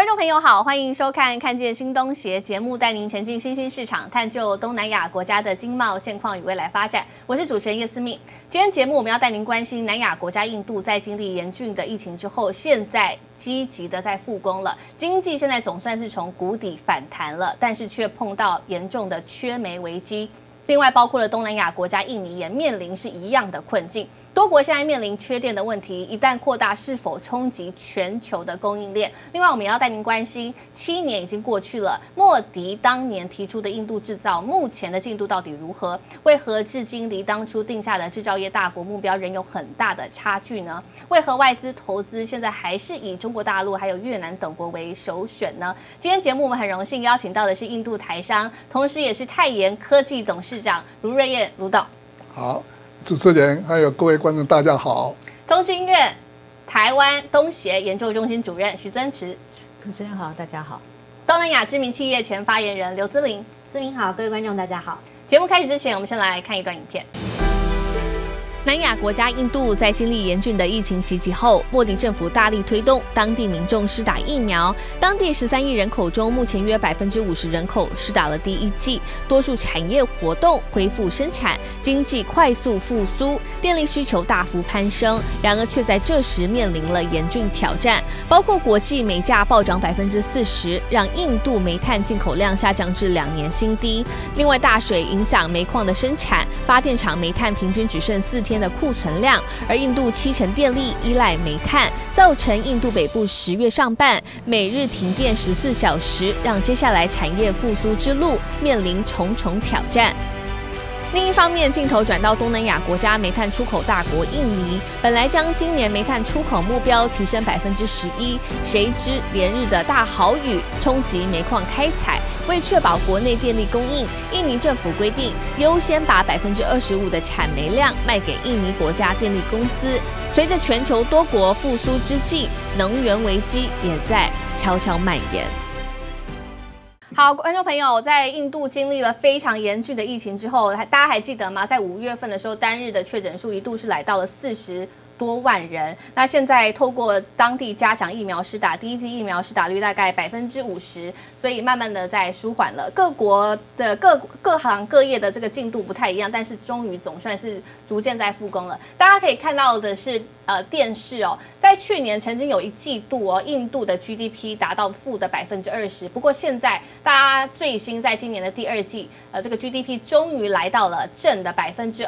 众朋友好，欢迎收看《看见新东协》节目，带您前进新兴市场，探究东南亚国家的经贸现况与未来发展。我是主持人叶思密。今天节目我们要带您关心南亚国家印度在经历严峻的疫情之后，现在积极的在复工了，经济现在总算是从谷底反弹了，但是却碰到严重的缺煤危机。另外，包括了东南亚国家印尼也面临是一样的困境。多国现在面临缺电的问题，一旦扩大，是否冲击全球的供应链？另外，我们也要带您关心，7年已经过去了，莫迪当年提出的印度制造，目前的进度到底如何？为何至今离当初定下的制造业大国目标仍有很大的差距呢？为何外资投资现在还是以中国大陆还有越南等国为首选呢？今天节目我们很荣幸邀请到的是印度台商，同时也是泰研科技董事长卢瑞燕卢董。 好。主持人还有各位观众，大家好。 中经院台湾东协研究中心主任徐增池， 主持人好，大家好。 东南亚知名企业前发言人刘姿玲， 思明好，各位观众大家好。 节目开始之前，我们先来看一段影片。南亚国家印度在经历严峻的疫情袭击后，莫迪政府大力推动当地民众施打疫苗。当地13亿人口中，目前约50%人口施打了第一剂，多数产业活动恢复生产，经济快速复苏，电力需求大幅攀升。然而，却在这时面临了严峻挑战，包括国际煤价暴涨40%，让印度煤炭进口量下降至2年新低。另外，大水影响煤矿的生产，发电厂煤炭平均只剩4天的库存量，而印度70%电力依赖煤炭，造成印度北部10月上半每日停电14小时，让接下来产业复苏之路面临重重挑战。另一方面，镜头转到东南亚国家煤炭出口大国印尼，本来将今年煤炭出口目标提升11%，谁知连日的大豪雨冲击煤矿开采。为确保国内电力供应，印尼政府规定优先把25%的产煤量卖给印尼国家电力公司。随着全球多国复苏之际，能源危机也在悄悄蔓延。好，观众朋友，在印度经历了非常严峻的疫情之后，大家还记得吗？在5月份的时候，单日的确诊数一度是来到了40多万人。那现在透过当地加强疫苗施打，第一剂疫苗施打率大概50%，所以慢慢的在舒缓了。各国的各行各业的这个进度不太一样，但是终于总算是逐渐在复工了。大家可以看到的是，电视哦，在去年曾经有一季度哦，印度的 GDP 达到负的20%，不过现在大家最新在今年的第2季，这个 GDP 终于来到了正的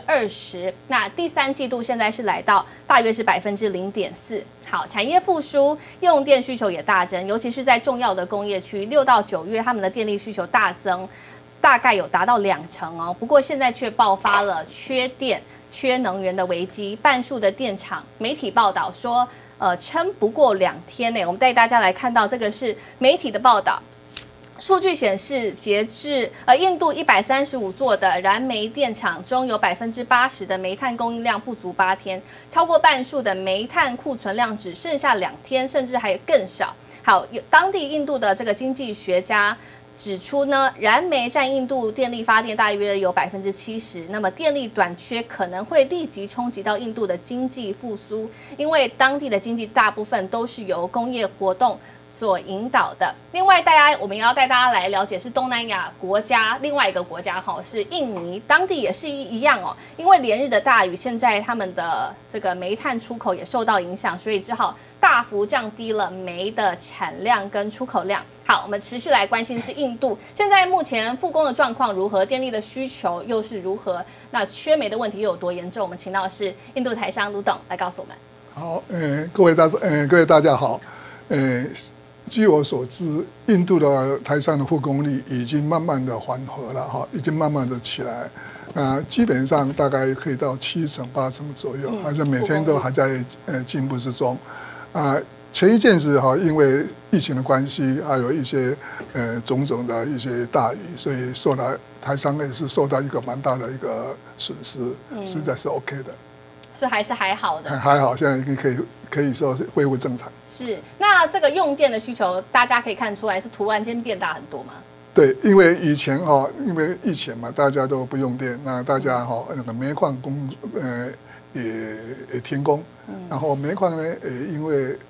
20%。那第3季度现在是来到大约是0.4%。好，产业复苏，用电需求也大增，尤其是在重要的工业区，6到9月他们的电力需求大增，大概有达到20%哦。不过现在却爆发了缺电、缺能源的危机，半数的电厂，媒体报道说，撑不过2天呢。我们带大家来看到这个是媒体的报道。数据显示，截至印度135座的燃煤电厂中，有80%的煤炭供应量不足8天，超过半数的煤炭库存量只剩下2天，甚至还更少。好，有当地印度的这个经济学家指出呢，燃煤占印度电力发电大约有70%，那么电力短缺可能会立即冲击到印度的经济复苏，因为当地的经济大部分都是由工业活动所引导的。另外，我们也要带大家来了解是东南亚国家另外一个国家哈，是印尼，当地也是一样哦，因为连日的大雨，现在他们的这个煤炭出口也受到影响，所以只好大幅降低了煤的产量跟出口量。好，我们持续来关心是印度现在目前复工的状况如何，电力的需求又是如何，那缺煤的问题又有多严重？我们请到的是印度台商卢董来告诉我们。 好，各位大家好，据我所知，印度的台商的复工率已经慢慢的缓和了哈，已经慢慢的起来，基本上大概可以到7%、8%左右，而且每天都还在进步之中，前一阵子哈，因为疫情的关系，还有一些种种的一些大雨，所以台商也是受到一个蛮大的一个损失，实在是 OK 的。 是还是还好的， 还好，现在已经可以说是恢复正常。 是，那这个用电的需求，大家可以看出来是突然间变大很多吗？ 对，因为以前因为疫情嘛，大家都不用电，那大家那个煤矿也停工，然后煤矿呢因为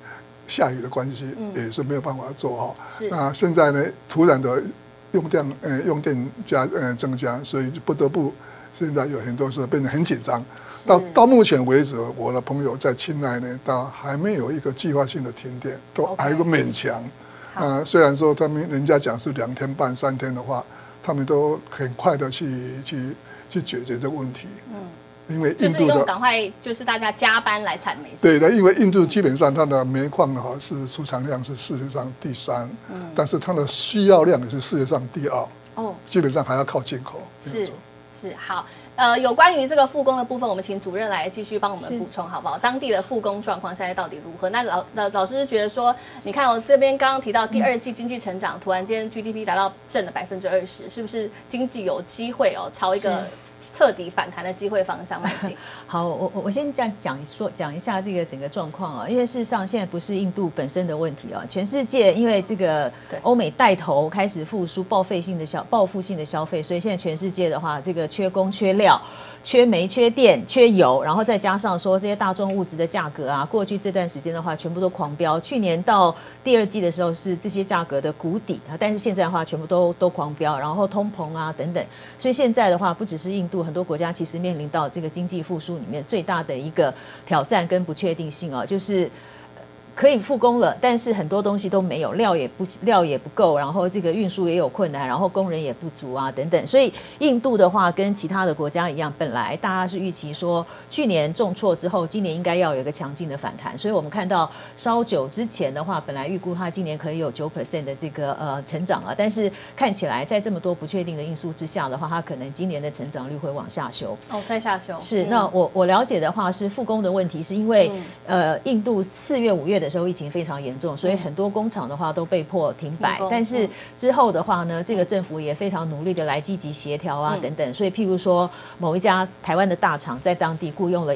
下雨的关系，也是没有办法做哈。 是。 那现在呢，突然的用电增加，所以不得不现在有很多事变得很紧张。到目前为止，我的朋友在清奈呢，到还没有一个计划性的停电，都还个勉强。虽然说人家讲是2天半3天的话，他们都很快的去解决这个问题。因为印度就是用赶快就是大家加班来产煤。 对的，因为印度基本上它的煤矿是出产量是世界上第3，但是它的需要量也是世界上第2。基本上还要靠进口。 是好。有关于这个复工的部分，我们请主任来继续帮我们补充，好不好？当地的复工状况现在到底如何？那老师是觉得说，你看这边刚刚提到第2季经济成长，突然间 GDP 达到正的20%，是不是经济有机会朝一个彻底反弹的机会方向迈进？ 好，我先这样讲一下这个整个状况啊，因为事实上现在不是印度本身的问题啊，全世界因为这个欧美带头开始复苏报复性的消费，所以现在全世界的话，这个缺工缺料。缺煤、缺电、缺油，然后再加上说这些大宗物质的价格啊，过去这段时间的话，全部都狂飙。去年到第2季的时候是这些价格的谷底啊，但是现在的话，全部都狂飙，然后通膨啊等等。所以现在的话，不只是印度，很多国家其实面临到这个经济复苏里面最大的一个挑战跟不确定性啊，就是可以复工了，但是很多东西都没有，料也不够，然后这个运输也有困难，然后工人也不足啊等等。所以印度的话跟其他的国家一样，本来大家是预期说去年重挫之后，今年应该要有一个强劲的反弹。所以我们看到稍久之前的话，本来预估它今年可以有9% 的这个成长了，但是看起来在这么多不确定的因素之下的话，它可能今年的成长率会往下修。 再下修。 是。那我了解的话是复工的问题，是因为印度4月5月的时候疫情非常严重，所以很多工厂的话都被迫停摆。但是之后的话呢，这个政府也非常努力的来积极协调啊等等。所以譬如说某一家台湾的大厂在当地雇佣了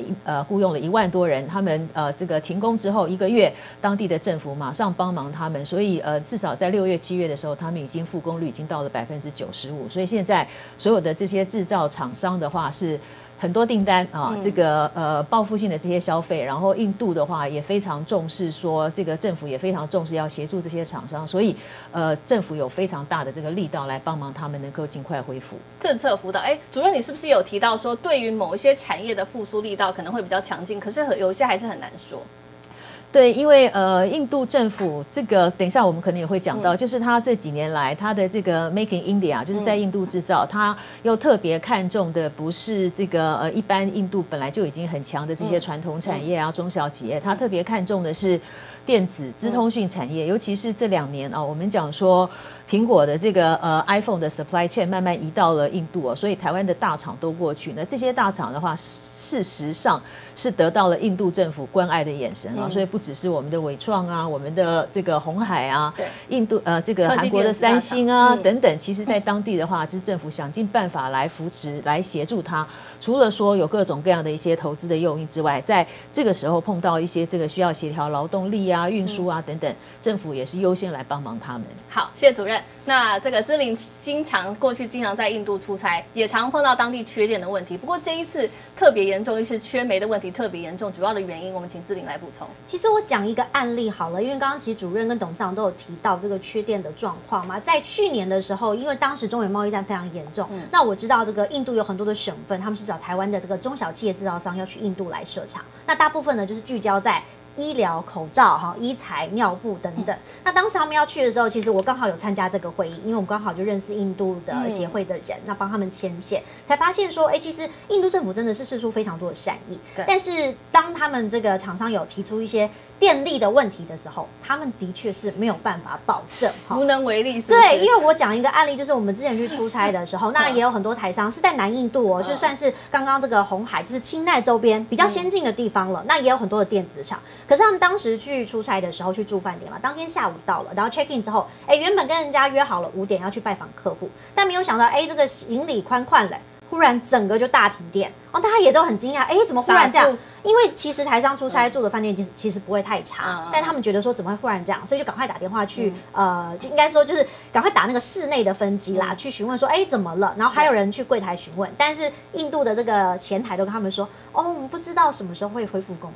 1万多人，他们这个停工之后1个月，当地的政府马上帮忙他们，所以至少在6月7月的时候，他们已经复工率已经到了95%。所以现在所有的这些制造厂商的话是很多订单啊，这个报复性的这些消费，然后印度的话也非常重视，说这个政府也非常重视要协助这些厂商，所以政府有非常大的这个力道来帮忙他们能够尽快恢复。 政策辅导，主任你是不是有提到说，对于某一些产业的复苏力道可能会比较强劲，可是有一些还是很难说。 对，因为印度政府这个等一下我们可能也会讲到，就是他这几年来他的这个 Make in India， 就是在印度制造，他又特别看重的不是这个一般印度本来就已经很强的这些传统产业啊、中小企业，他特别看重的是电子、资通讯产业，尤其是这2年啊，我们讲说苹果的这个iPhone 的 supply chain 慢慢移到了印度所以台湾的大厂都过去，那这些大厂的话，事实上是得到了印度政府关爱的眼神啊，所以不只是我们的伟创啊，我们的这个鸿海啊，印度这个韩国的三星啊等等，其实在当地的话，是政府想尽办法来扶持、来协助他。除了说有各种各样的一些投资的诱因之外，在这个时候碰到一些这个需要协调劳动力啊、运输啊等等，政府也是优先来帮忙他们。 好，谢谢主任。那这个姿麟过去经常在印度出差，也常碰到当地缺电的问题。不过这一次特别严重，是缺煤的问题特别严重，主要的原因我们请姿麟来补充。 其实我讲一个案例好了，因为刚刚其实主任跟董事长都有提到这个缺电的状况嘛。在去年的时候，因为当时中美贸易战非常严重，那我知道这个印度有很多的省份，他们是找台湾的这个中小企业制造商要去印度来设厂，那大部分呢就是聚焦在医疗、口罩、医材、尿布等等。那当时他们要去的时候，其实我刚好有参加这个会议，因为我们刚好就认识印度的协会的人，那帮他们牵线，才发现说，其实印度政府真的是释出非常多的善意。但是当他们这个厂商有提出一些电力的问题的时候，他们的确是没有办法保证， 无能为力是不是？ 对，因为我讲一个案例，就是我们之前去出差的时候，那也有很多台商是在南印度就算是刚刚这个红海，就是清奈周边比较先进的地方了，那也有很多的电子厂。可是他们当时去出差的时候去住饭店嘛，当天下午到了，然后 check in 之后，原本跟人家约好了5点要去拜访客户，但没有想到，这个行李宽了，忽然整个就大停电，大家也都很惊讶，怎么忽然这样？因为其实台商出差住的饭店其实不会太差，但他们觉得说怎么会忽然这样，所以就赶快打电话去，就应该说就是赶快打那个室内的分机啦，去询问说，怎么了？然后还有人去柜台询问，但是印度的这个前台都跟他们说，我们不知道什么时候会恢复供电。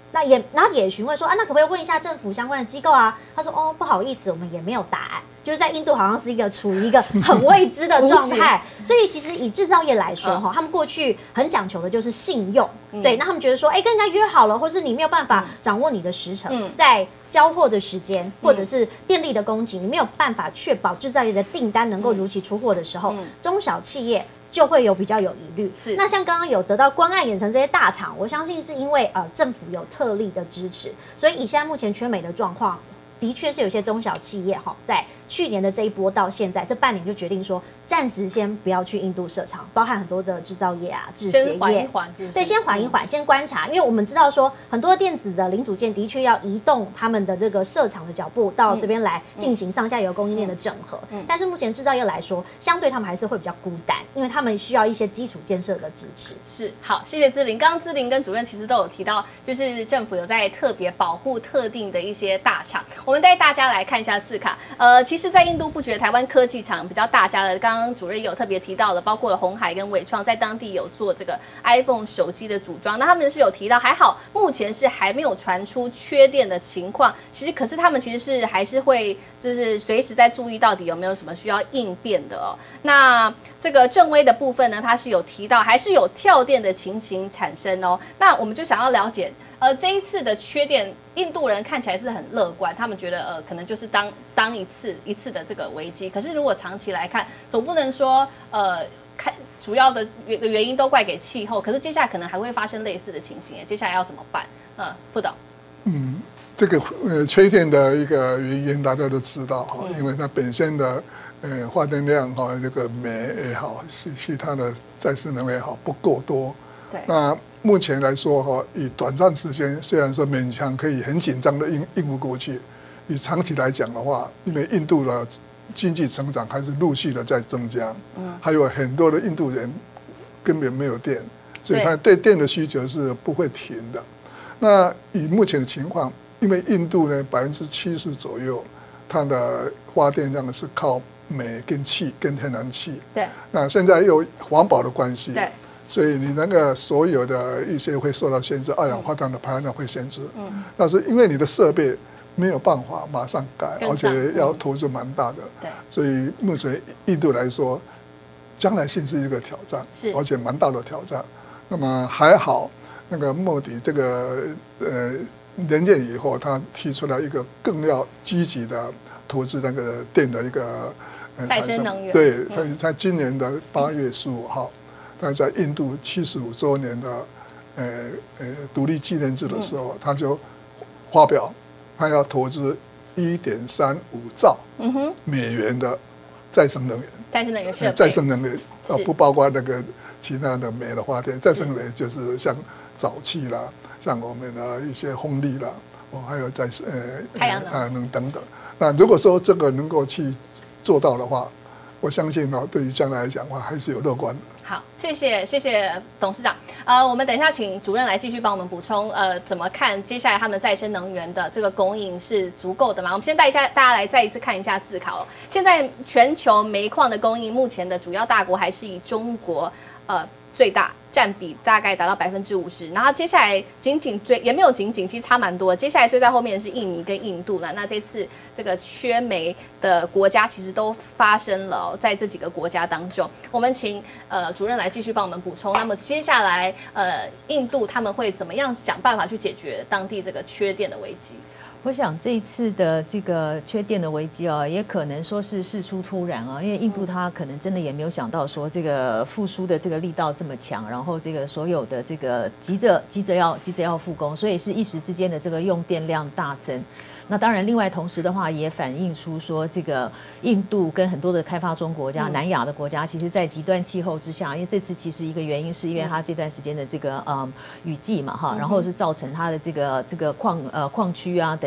然后也询问说啊，那可不可以问一下政府相关的机构啊？他说哦，不好意思，我们也没有答案。就是在印度好像是处于一个很未知的状态，所以其实以制造业来说哈，他们过去很讲求的就是信用，对，那他们觉得说，跟人家约好了，或是你没有办法掌握你的时程，在交货的时间或者是电力的供给，你没有办法确保制造业的订单能够如期出货的时候，中小企业就会有比较有疑虑。是，那像刚刚有得到关爱眼神这些大厂，我相信是因为政府有特例的支持，所以以现在目前缺煤的状况，的确是有些中小企业在去年的这一波到现在这半年就决定说，暂时先不要去印度设厂，包含很多的制造业啊、制鞋业， 先缓一缓， 对，先缓一缓，先观察，因为我们知道说很多电子的零组件的确要移动他们的这个设厂的脚步到这边来进行上下游供应链的整合，但是目前制造业来说，相对他们还是会比较孤单，因为他们需要一些基础建设的支持。 是，好，谢谢姿麟。刚刚姿麟跟主任其实都有提到，就是政府有在特别保护特定的一些大厂。我们带大家来看一下字卡。其实，在印度布局的台湾科技厂比较大家的，刚刚主任也有特别提到的，包括了鸿海跟伟创，在当地有做这个 iPhone 手机的组装。那他们是有提到，还好目前是还没有传出缺电的情况。其实，可是他们其实是还是会就是随时在注意到底有没有什么需要应变的哦。那这个正威的部分呢，它是有提到还是有跳电的情形产生哦。那我们就想要了解。这一次的缺电，印度人看起来是很乐观，他们觉得可能就是当一次的这个危机。可是如果长期来看，总不能说看主要的原因都怪给气候，可是接下来可能还会发生类似的情形，接下来要怎么办？副导， 这个缺电的一个原因大家都知道哈，因为它本身的发电量哈，这个煤也好，是其他的再生能源也好不够多。对，那目前来说哈，以短暂时间虽然说勉强可以很紧张的应付过去，以长期来讲的话，因为印度的经济成长还是陆续的在增加，还有很多的印度人根本没有电，所以他对电的需求是不会停的。那以目前的情况，因为印度呢70%左右，它的发电量是靠煤跟气跟天然气。对。那现在又环保的关系。对。所以你那个所有的一些会受到限制，二氧化碳的排放量会限制。但是因为你的设备没有办法马上改，而且要投资蛮大的。对。所以目前印度来说，将来性是一个挑战，而且蛮大的挑战。那么还好，那个莫迪这个连任以后，他提出了一个更要积极的投资那个电的一个再生能源。 对，他在今年的8月15号。他在印度75周年的独立纪念日的时候，他就发表他要投资1.35兆美元的再生能源。 再生能源设备。 再生能源不包括那个其他的煤的发电，再生能源就是像沼气啦，像我们的一些风力啦，还有太阳能等等。那如果说这个能够去做到的话，我相信对于将来来讲的话，还是有乐观的。 好，谢谢董事长。我们等一下请主任来继续帮我们补充。怎么看接下来他们再生能源的这个供应是足够的吗？我们先带大家来再一次看一下字考。现在全球煤矿的供应，目前的主要大国还是以中国最大，占比大概达到50%。然后接下来也没有仅仅，其实差蛮多。接下来追在后面的是印尼跟印度了。那这次这个缺煤的国家其实都发生了在这几个国家当中。我们请主任来继续帮我们补充。那么接下来印度他们会怎么样想办法去解决当地这个缺电的危机？ 我想这一次的这个缺电的危机啊，也可能说是事出突然啊，因为印度它可能真的也没有想到说这个复苏的这个力道这么强，然后这个所有的这个急着要复工，所以是一时之间的这个用电量大增。那当然，另外同时的话，也反映出说，这个印度跟很多的开发中国家、南亚的国家，其实在极端气候之下，因为这次其实一个原因是因为它这段时间的这个雨季嘛哈，然后是造成它的这个矿区啊等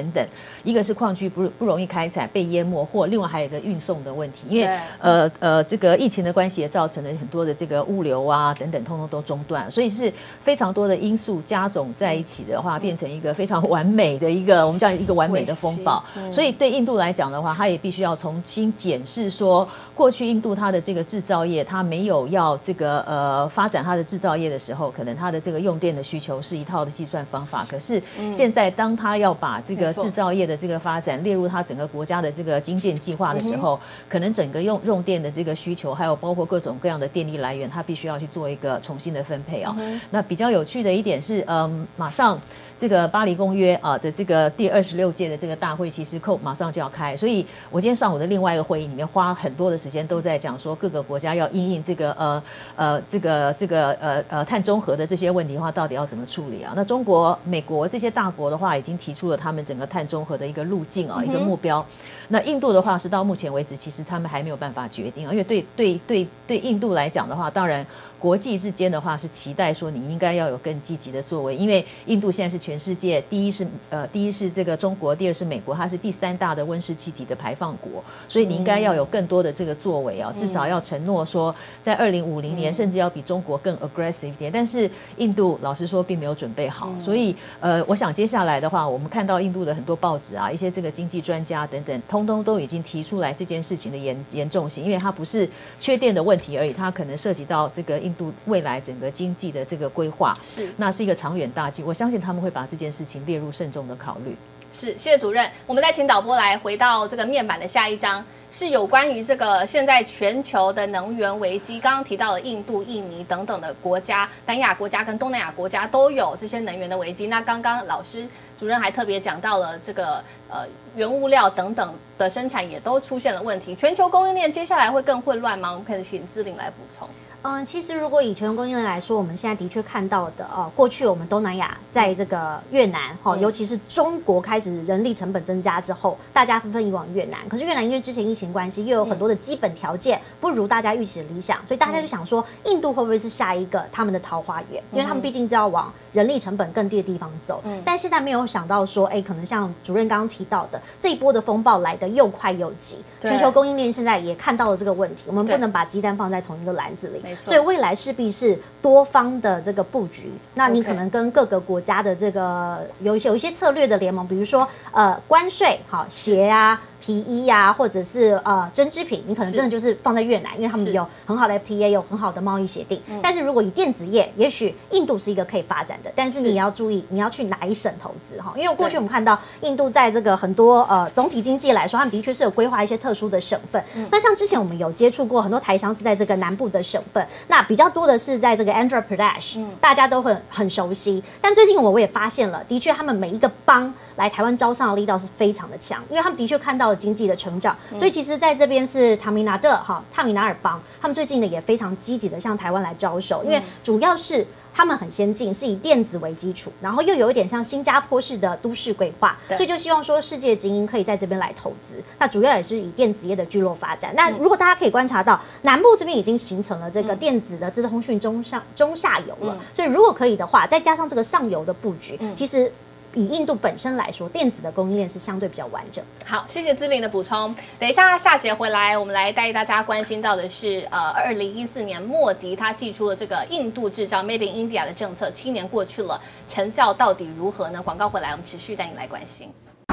等等，一个是矿区不容易开采被淹没，或另外还有一个运送的问题，因为这个疫情的关系也造成了很多的这个物流啊等等通通都中断，所以是非常多的因素加总在一起的话，变成一个非常完美的一个我们叫一个完美的风暴。所以对印度来讲的话，它也必须要重新检视说，过去印度它的这个制造业，它没有要这个发展它的制造业的时候，可能它的这个用电的需求是一套的计算方法。可是现在当它要把这个制造业的这个发展列入它整个国家的这个精建计划的时候，可能整个用电的这个需求，还有包括各种各样的电力来源，它必须要去做一个重新的分配啊。那比较有趣的一点是，马上这个巴黎公约的这个第26届的这个大会，其实马上就要开，所以我今天上午的另外一个会议里面花很多的时间都在讲说，各个国家要因应这个碳中和的这些问题的话，到底要怎么处理啊？那中国、美国这些大国的话，已经提出了他们整个碳中和的一个路径啊，一个目标。那印度的话是到目前为止，其实他们还没有办法决定，因为对印度来讲的话，当然国际之间的话是期待说你应该要有更积极的作为，因为印度现在是全世界第一是这个中国，第二是美国，它是第3大的温室气体的排放国，所以你应该要有更多的这个作为啊，至少要承诺说在2050年甚至要比中国更 aggressive 一点。但是印度老实说并没有准备好，所以我想接下来的话，我们看到印度的很多报纸啊，一些这个经济专家等等，通通都已经提出来这件事情的严重性，因为它不是缺电的问题而已，它可能涉及到这个印度未来整个经济的这个规划，那是一个长远大计。我相信他们会把这件事情列入慎重的考虑。 是，谢谢主任。我们再请导播来回到这个面板的下一章，是有关于这个现在全球的能源危机。刚刚提到了印度、印尼等等的国家，南亚国家跟东南亚国家都有这些能源的危机。那刚刚老师主任还特别讲到了这个原物料等等的生产也都出现了问题，全球供应链接下来会更混乱吗？我们可以请姿玲来补充。 其实如果以全球供应链来说，我们现在的确看到的过去我们东南亚在这个越南尤其是中国开始人力成本增加之后，大家纷纷移往越南。可是越南因为之前疫情关系，又有很多的基本条件不如大家预期的理想，所以大家就想说，印度会不会是下一个他们的桃花源？因为他们毕竟就要往人力成本更低的地方走。但现在没有想到说，可能像主任刚刚提到的，这一波的风暴来得又快又急，全球供应链现在也看到了这个问题，我们不能把鸡蛋放在同一个篮子里。所以未来势必是多方的这个布局，那你可能跟各个国家的这个有一些策略的联盟，比如说关税、鞋啊、皮衣啊，或者是针织品，你可能真的就是放在越南，因为他们有很好的 FTA， 有很好的贸易协定。但是如果以电子业，也许印度是一个可以发展的，但是你也要注意你要去哪一省投资哈，因为过去我们看到印度在这个很多总体经济来说，他们的确是有规划一些特殊的省份。那像之前我们有接触过很多台商是在这个南部的省份，那比较多的是在这个 Andhra Pradesh，大家都很熟悉。但最近我也发现了，的确他们每一个邦来台湾招商的力道是非常的强，因为他们的确看到了经济的成长，所以其实在这边是塔米纳尔邦，他们最近呢也非常积极的向台湾来招手，因为主要是他们很先进，是以电子为基础，然后又有一点像新加坡式的都市规划，所以就希望说世界精英可以在这边来投资。那主要也是以电子业的聚落发展。那如果大家可以观察到，南部这边已经形成了这个电子的资通讯中下游了，所以如果可以的话，再加上这个上游的布局，其实以印度本身来说，电子的供应链是相对比较完整。 好，谢谢姿玲的补充。等一下下节回来，我们来带大家关心到的是，2014年莫迪他祭出了这个印度制造 Made in India 的政策，7年过去了，成效到底如何呢？广告回来，我们持续带你来关心。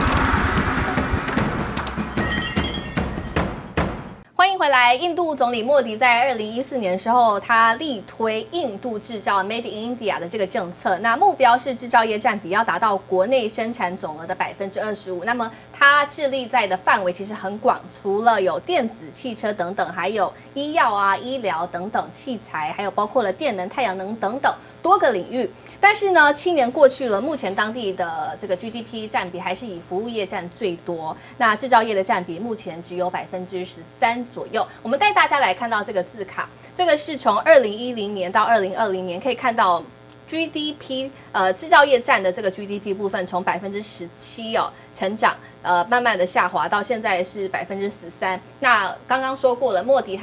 欢迎回来。印度总理莫迪在2014年的时候，他力推印度制造 Made in India 的这个政策，那目标是制造业占比要达到国内生产总额的25%。那么他致力在的范围其实很广，除了有电子、汽车等等，还有医药啊、医疗等等器材，还有包括了电能、太阳能等等多个领域。但是呢，7年过去了，目前当地的这个 GDP 占比还是以服务业占最多，那制造业的占比目前只有13%左右。我们带大家来看到这个字卡，这个是从2010年到2020年，可以看到 GDP 制造业占的这个 GDP 部分从17%成长，慢慢的下滑到现在是13%。那刚刚说过了，莫迪他的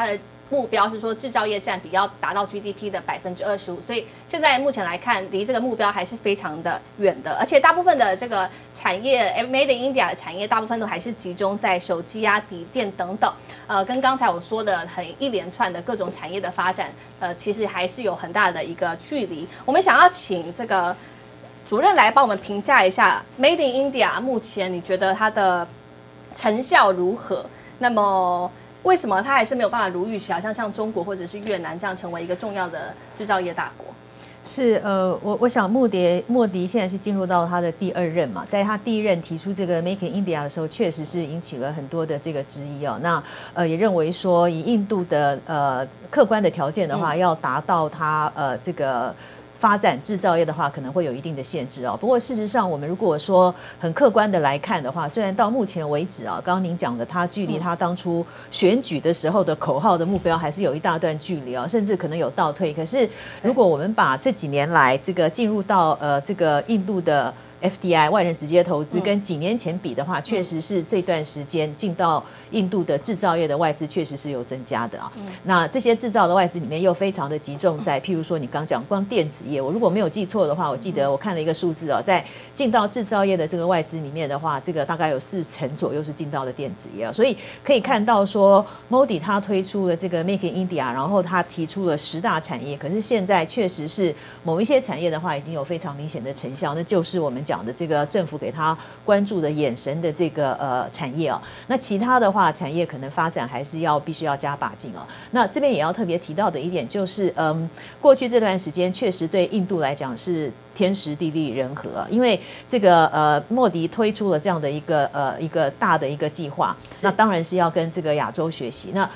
目标是说制造业占比要达到 GDP 的25%，所以现在目前来看，离这个目标还是非常的远的。而且大部分的这个产业 ，Made in India 的产业，大部分都还是集中在手机啊、笔电等等。跟刚才我说的很一连串的各种产业的发展，其实还是有很大的一个距离。我们想要请这个主任来帮我们评价一下 Made in India 目前你觉得它的成效如何？那么为什么它还是没有办法如预期，好像像中国或者是越南这样成为一个重要的制造业大国？ 是我想莫迪现在是进入到他的第2任嘛，在他第1任提出这个 Make in India 的时候，确实是引起了很多的这个质疑哦。那也认为说以印度的客观的条件的话，要达到他这个发展制造业的话，可能会有一定的限制哦。不过事实上，我们如果说很客观的来看的话，虽然到目前为止啊，刚刚您讲的，它距离它当初选举的时候的口号的目标还是有一大段距离啊，甚至可能有倒退。可是如果我们把这几年来这个进入到这个印度的FDI 外人直接投资跟几年前比的话，确实是这段时间进到印度的制造业的外资确实是有增加的啊。那这些制造的外资里面又非常的集中在，譬如说你刚讲光电子业，我如果没有记错的话，我记得我看了一个数字哦，在进到制造业的这个外资里面的话，这个大概有40%左右是进到的电子业，所以可以看到说 Modi 他推出了这个 Make in India， 然后他提出了10大产业，可是现在确实是某一些产业的话已经有非常明显的成效，那就是我们讲的这个政府给他关注的眼神的这个产业哦。那其他的话产业可能发展还是必须要加把劲哦。那这边也要特别提到的一点就是，过去这段时间确实对印度来讲是天时地利人和，因为这个莫迪推出了这样的一个大的一个计划，那当然是要跟这个亚洲学习。那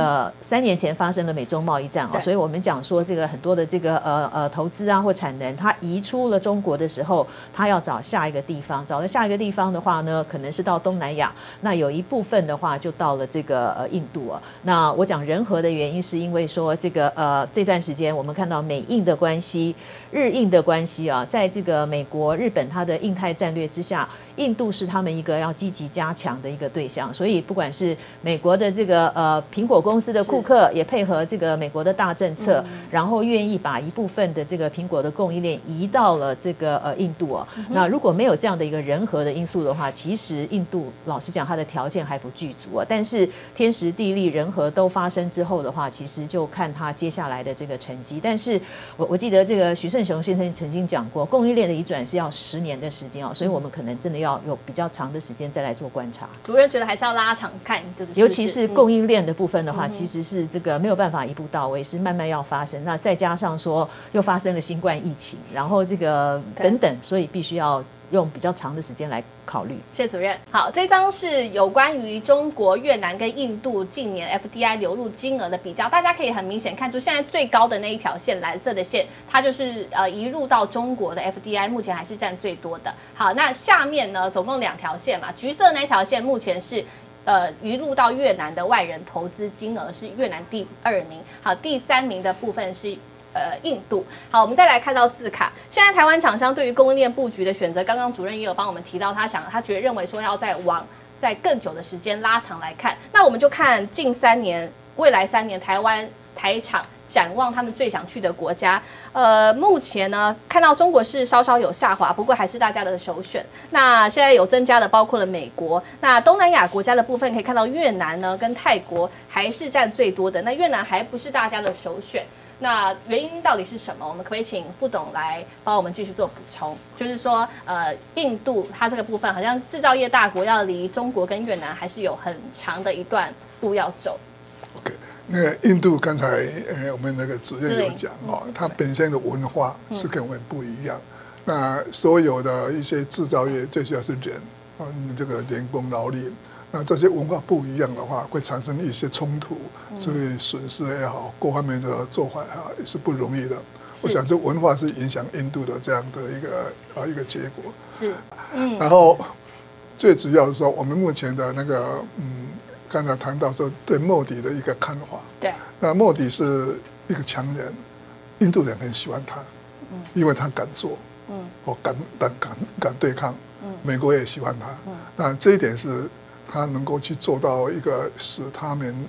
3年前发生了美中贸易战啊，所以我们讲说这个很多的这个投资啊或产能，它移出了中国的时候，它要找下一个地方，找了下一个地方的话呢，可能是到东南亚，那有一部分的话就到了这个印度啊。那我讲人和的原因是因为说这个这段时间我们看到美印的关系、日印的关系啊，在这个美国、日本它的印太战略之下，印度是他们一个要积极加强的一个对象，所以不管是美国的这个苹果公司的库克也配合这个美国的大政策，然后愿意把一部分的这个苹果的供应链移到了这个印度啊。那如果没有这样的一个人和的因素的话，其实印度老实讲它的条件还不具足啊。但是天时地利人和都发生之后的话，其实就看它接下来的这个成绩。但是我记得这个许胜雄先生曾经讲过，供应链的移转是要10年的时间哦，所以我们可能真的要有比较长的时间再来做观察。 主任觉得还是要拉长看，对不对？ 尤其是供应链的部分的话，其实是这个没有办法一步到位，是慢慢要发生。那再加上说又发生了新冠疫情，然后这个等等，所以必须要用比较长的时间来考虑。 谢谢主任。好，这张是有关于中国、越南跟印度近年 FDI 流入金额的比较，大家可以很明显看出，现在最高的那一条线，蓝色的线，它就是移入到中国的 FDI， 目前还是占最多的。好，那下面呢，总共2条线嘛，橘色那条线目前是移入到越南的外人投资金额是越南第2名，好，第3名的部分是印度。好，我们再来看到字卡。现在台湾厂商对于供应链布局的选择，刚刚主任也有帮我们提到，他认为说要在更久的时间拉长来看。那我们就看近3年、未来3年台厂展望他们最想去的国家。目前呢，看到中国是稍稍有下滑，不过还是大家的首选。那现在有增加的包括了美国。那东南亚国家的部分可以看到越南呢跟泰国还是占最多的。那越南还不是大家的首选。那原因到底是什么？我们可不可以请副董来帮我们继续做补充？就是说，印度它这个部分好像制造业大国要离中国跟越南还是有很长的一段路要走。 OK， 那个印度刚才我们那个主任有讲哦，它本身的文化是跟我们不一样。那所有的一些制造业最主要是人这个人工劳力。那这些文化不一样的话，会产生一些冲突，所以损失也好，各方面的做法也好，也是不容易的。我想这文化是影响印度的这样的一个结果。 是， 然后最主要的是说，我们目前的那个刚才谈到说对莫迪的一个看法。 对。 那莫迪是一个强人，印度人很喜欢他，因为他敢做，敢对抗，美国也喜欢他。那这一点是。他能够去做到一个使他们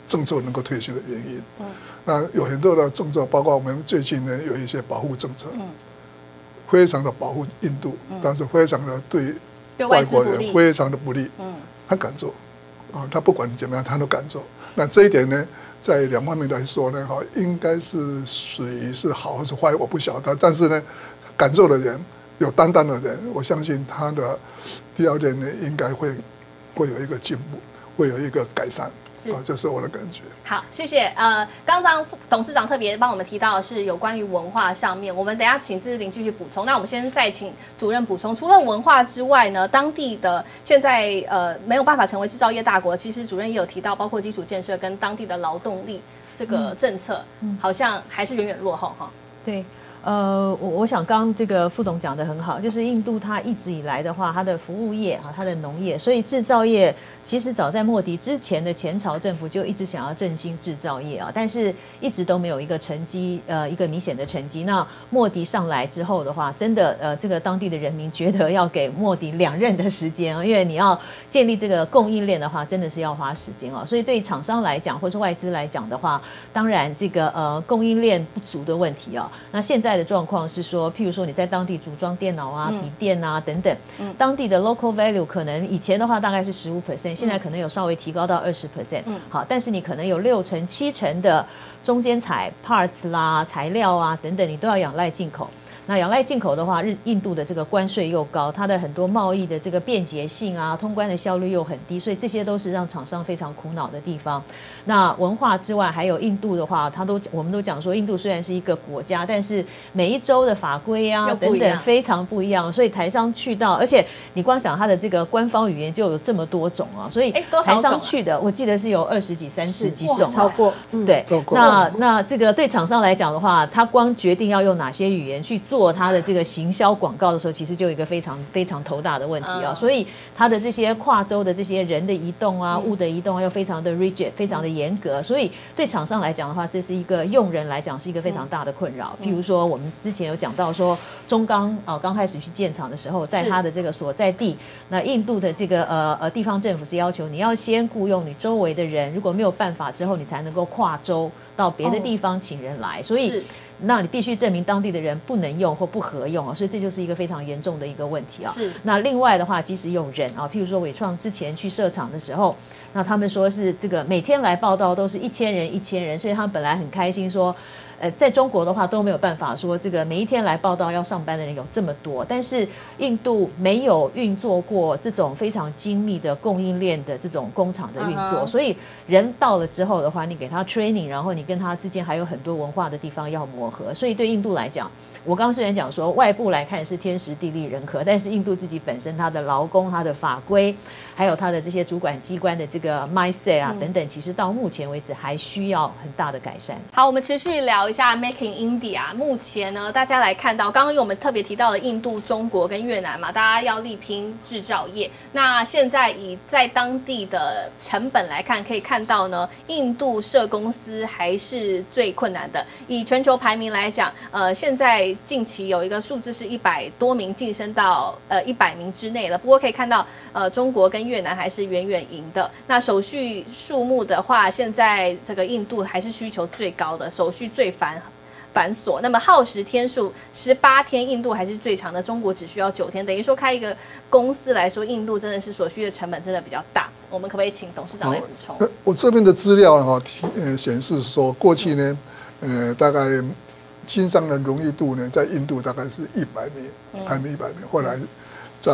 政策能够推行的原因。那有很多的政策，包括我们最近呢有一些保护政策，非常的保护印度，但是非常的对外国人非常的不利。他敢做，他不管你怎么样，他都敢做。那这一点呢，在两方面来说呢，应该是属于是好还是坏，我不晓得。但是呢，敢做的人，有担当的人，我相信他的第二点呢，应该会有一个进步，会有一个改善。是，这是我的感觉。 好，谢谢。刚刚董事长特别帮我们提到的是有关于文化上面，我们等一下请志玲继续补充。那我们先再请主任补充。除了文化之外呢，当地的现在没有办法成为制造业大国，其实主任也有提到，包括基础建设跟当地的劳动力这个政策，好像还是远远落后哈。 对。我想刚刚这个副董讲得很好，就是印度它一直以来的话，它的服务业它的农业，所以制造业其实早在莫迪之前的前朝政府就一直想要振兴制造业但是一直都没有一个成绩，一个明显的成绩。那莫迪上来之后的话，真的这个当地的人民觉得要给莫迪2任的时间因为你要建立这个供应链的话，真的是要花时间所以对厂商来讲，或是外资来讲的话，当然这个供应链不足的问题那现在的状况是说，譬如说你在当地组装电脑笔电等等，当地的 local value 可能以前的话大概是15%，现在可能有稍微提高到20%。好，但是你可能有6成7成的中间材 parts 啦、材料等等，你都要仰赖进口。那仰赖进口的话，印度的这个关税又高，它的很多贸易的这个便捷性通关的效率又很低，所以这些都是让厂商非常苦恼的地方。那文化之外，还有印度的话，我们都讲说，印度虽然是一个国家，但是每一州的法规等等非常不一样，所以台商去到，而且你光想它的这个官方语言就有这么多种所以台商去的，我记得是有20几、30几种， 超过对。那这个对厂商来讲的话，他光决定要用哪些语言去做他的这个行销广告的时候，其实就有一个非常非常头大的问题所以他的这些跨州的这些人的移动物的移动又非常的 rigid， 非常的严格，所以对厂商来讲的话，这是一个用人来讲是一个非常大的困扰。譬如说我们之前有讲到说，中钢刚开始去建厂的时候，在他的这个所在地，那印度的这个地方政府是要求你要先雇佣你周围的人，如果没有办法之后，你才能够跨州到别的地方请人来，所以那你必须证明当地的人不能用或不合用所以这就是一个非常严重的一个问题是。那另外的话，即使有人譬如说伟创之前去设厂的时候，那他们说是这个每天来报道都是1000人，所以他们本来很开心说。在中国的话都没有办法说这个每一天来报道要上班的人有这么多，但是印度没有运作过这种非常精密的供应链的这种工厂的运作，所以人到了之后的话，你给他 training， 然后你跟他之间还有很多文化的地方要磨合，所以对印度来讲，我刚刚虽然讲说外部来看是天时地利人和，但是印度自己本身它的劳工、它的法规，还有它的这些主管机关的这个 mindset 等等，其实到目前为止还需要很大的改善。 好，我们持续聊一下 Make in India。目前呢，大家来看到，刚刚我们特别提到了印度、中国跟越南嘛，大家要力拼制造业。那现在以在当地的成本来看，可以看到呢，印度设公司还是最困难的。以全球排名来讲，现在近期有一个数字是100多名晋升到100名之内了。不过可以看到，中国跟越南还是远远赢的。那手续数目的话，现在这个印度还是需求最高的，手续最繁琐。那么耗时天数18天，印度还是最长的，中国只需要9天。等于说开一个公司来说，印度真的是所需的成本真的比较大。我们可不可以请董事长来补充？ 我这边的资料显示说，过去呢，大概经商的容易度呢，在印度大概是100名，排名100名。后来在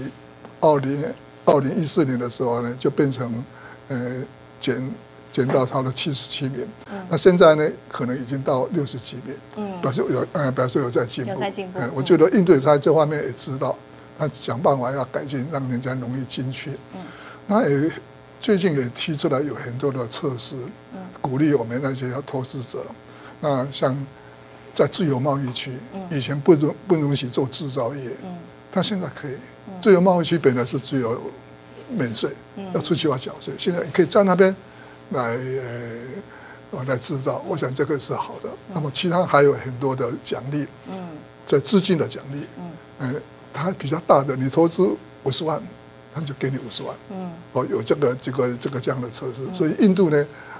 2014年的时候呢，就变成减到超了77名。那现在呢，可能已经到60几名。表示有在进步。我觉得印度在这方面也知道，他想办法要改进，让人家容易进去。那也最近也提出来有很多的措施，鼓励我们那些投资者。那像在自由贸易区，以前不允许做制造业，他现在可以。自由贸易区本来是只有免税，要出去要缴税，现在你可以在那边来制造，我想这个是好的。那么其他还有很多的奖励，在资金的奖励，它比较大的，你投资50万，他就给你50万，有这样的测试。所以印度呢，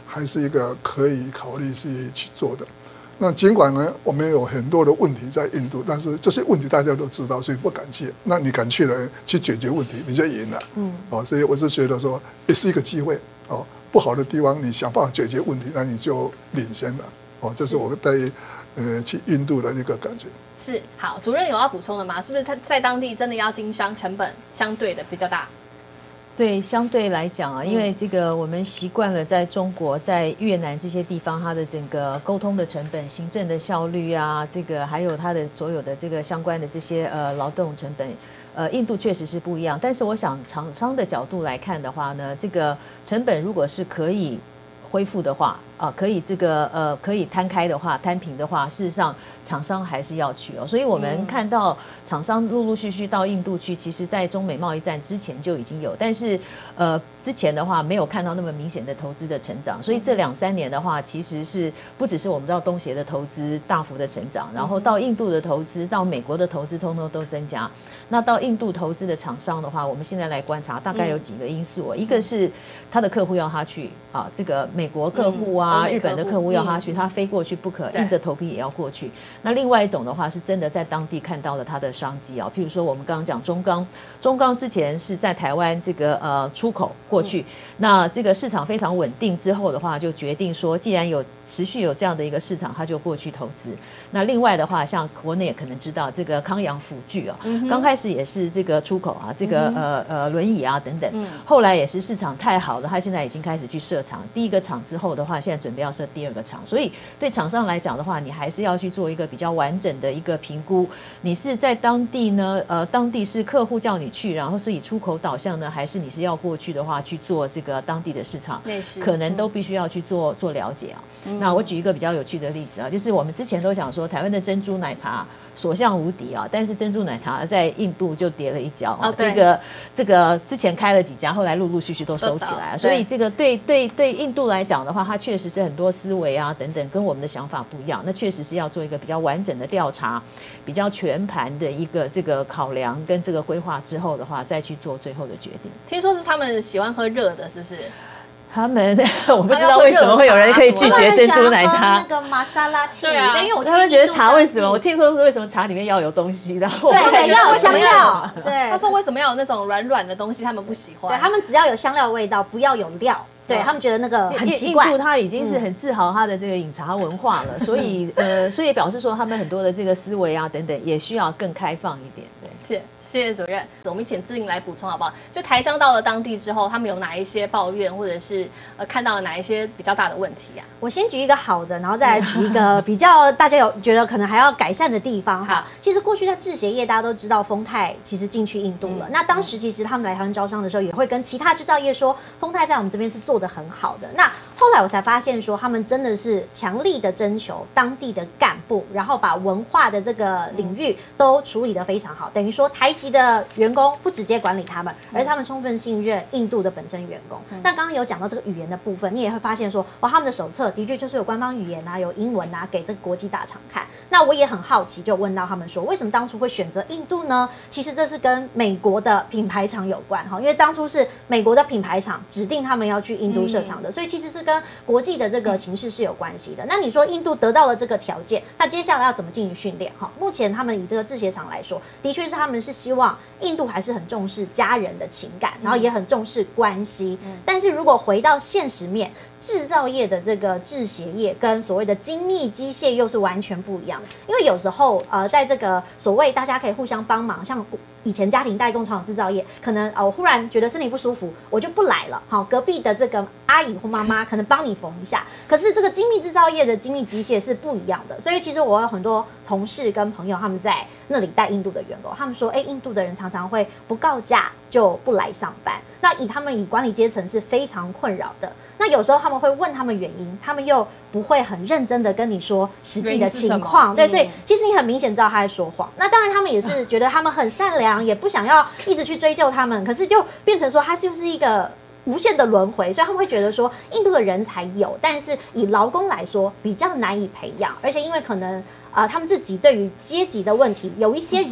还是一个可以考虑去做的。那尽管呢，我们有很多的问题在印度，但是这些问题大家都知道，所以不敢去。那你敢去了，去解决问题，你就赢了。所以我是觉得说，也是一个机会。不好的地方你想办法解决问题，那你就领先了。这是我对去印度的一个感觉。 是，好，主任有要补充的吗？是不是他在当地真的要经商，成本相对的比较大？ 对，相对来讲啊，因为这个我们习惯了在中国、在越南这些地方，它的整个沟通的成本、行政的效率啊，这个还有它的所有的这个相关的这些劳动成本，印度确实是不一样。但是我想厂商的角度来看的话呢，这个成本如果是可以恢复的话，可以这个可以摊开的话，摊平的话，事实上厂商还是要去所以我们看到厂商陆陆续续到印度去，其实在中美贸易战之前就已经有，但是之前的话没有看到那么明显的投资的成长，所以这2-3年的话，其实是不只是我们到东协的投资大幅的成长，然后到印度的投资、到美国的投资，通通都增加。那到印度投资的厂商的话，我们现在来观察，大概有几个因素一个是他的客户要他去这个美国客户日本的客户要他去，他飞过去不可，硬着头皮也要过去。那另外一种的话，是真的在当地看到了他的商机譬如说我们刚刚讲中钢之前是在台湾这个出口过去，那这个市场非常稳定之后的话，就决定说，既然有持续有这样的一个市场，他就过去投资。那另外的话，像国内也可能知道这个康阳辅具刚开始也是这个出口这个轮椅等等，后来也是市场太好了，他现在已经开始去设厂，第一个厂之后的话，现在准备要设第2个厂，所以对厂商来讲的话，你还是要去做一个比较完整的一个评估，你是在当地呢，当地是客户叫你去，然后是以出口导向呢，还是你是要过去的话去做这个当地的市场，可能都必须要去做了解那我举一个比较有趣的例子就是我们之前都想说台湾的珍珠奶茶所向无敌但是珍珠奶茶在印度就跌了一跤这个之前开了几家，后来陆陆续续都收起来了，所以这个对印度来讲的话，它确实是很多思维等等跟我们的想法不一样，那确实是要做一个比较完整的调查，比较全盘的一个这个考量跟这个规划之后的话，再去做最后的决定。 听说是他们喜欢喝热的，是不是？ 他们我不知道为什么会有人可以拒绝珍珠奶茶。 那个玛莎拉蒂，因为他们觉得茶为什么？我听说是为什么茶里面要有东西，然后对，要有香料。对， 他说为什么要有那种软软的东西，他们不喜欢。 对，他们只要有香料味道，不要有料。对他们觉得那个很奇怪。 印度它已经是很自豪它的这个饮茶文化了，所以表示说他们很多的这个思维等等也需要更开放一点。对， 谢谢主任。我们请姿玲来补充好不好？就台商到了当地之后，他们有哪一些抱怨，或者是看到了哪一些比较大的问题我先举一个好的，然后再来举一个比较大家有觉得可能还要改善的地方其实过去在制鞋业大家都知道丰泰其实进去印度了，那当时其实他们来台湾招商的时候，也会跟其他制造业说丰泰在我们这边是做得很好的。那后来我才发现说，他们真的是强力的征求当地的干部，然后把文化的这个领域都处理得非常好，等于说台籍的员工不直接管理他们，而是他们充分信任印度的本身员工。那刚刚有讲到这个语言的部分，你也会发现说，他们的手册的确就是有官方语言有英文给这个国际大厂看。那我也很好奇，就问到他们说，为什么当初会选择印度呢？其实这是跟美国的品牌厂有关因为当初是美国的品牌厂指定他们要去印度设厂的，所以其实是跟国际的这个情势是有关系的。那你说印度得到了这个条件，那接下来要怎么进行训练？目前他们以这个制鞋厂来说，的确是他们是希望印度还是很重视家人的情感，然后也很重视关系。但是如果回到现实面，制造业的这个制鞋业跟所谓的精密机械又是完全不一样的，因为有时候在这个所谓大家可以互相帮忙，像以前家庭代工厂制造业，可能我忽然觉得身体不舒服，我就不来了，隔壁的这个阿姨或妈妈可能帮你缝一下。可是这个精密制造业的精密机械是不一样的，所以其实我有很多同事跟朋友他们在那里带印度的员工，他们说，印度的人常常会不告假就不来上班，那他们以管理阶层是非常困扰的。那有时候他们会问他们原因，他们又不会很认真的跟你说实际的情况，对，所以其实你很明显知道他在说谎。那当然他们也是觉得他们很善良，也不想要一直去追究他们，可是就变成说他就是一个无限的轮回，所以他们会觉得说印度的人才有，但是以劳工来说比较难以培养，而且因为可能他们自己对于阶级的问题，有一些人